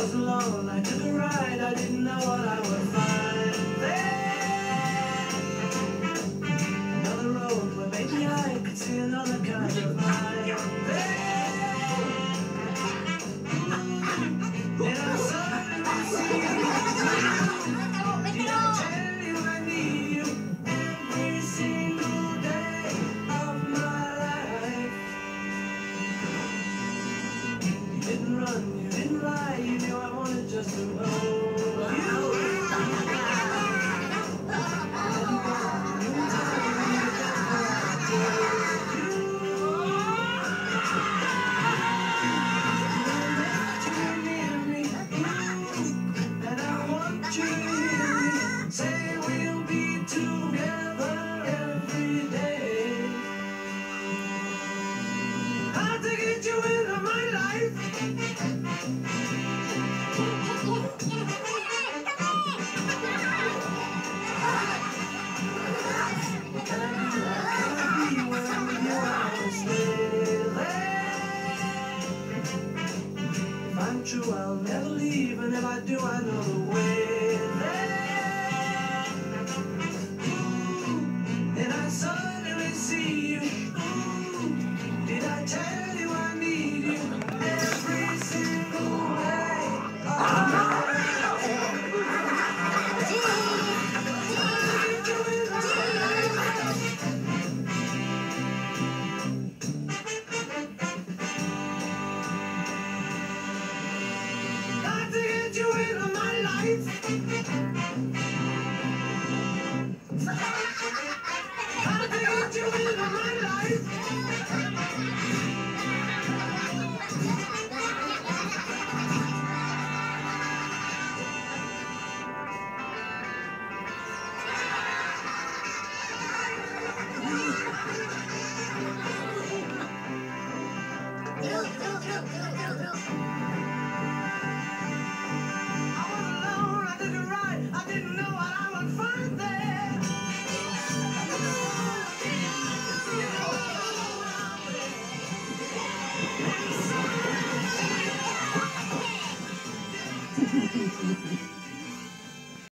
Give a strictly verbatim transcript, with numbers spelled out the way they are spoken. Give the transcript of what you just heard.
was alone, I took a ride, I didn't know what I would find there. Another road where maybe I could see another kind of light there. And I suddenly see you. Did I tell you I need you every single day of my life? You didn't run, you didn't lie, you knew I wanted just to hold you. Say we'll be together every day. Hard to get you into my life. Can I be, can I be wherever you are and stay there? If I'm true, I'll never leave, and if I do, I know the way there. And I suddenly see you. Ooh, did I tell you I need you every single day of my life? Got to get you into my life. Got to get you into my life. You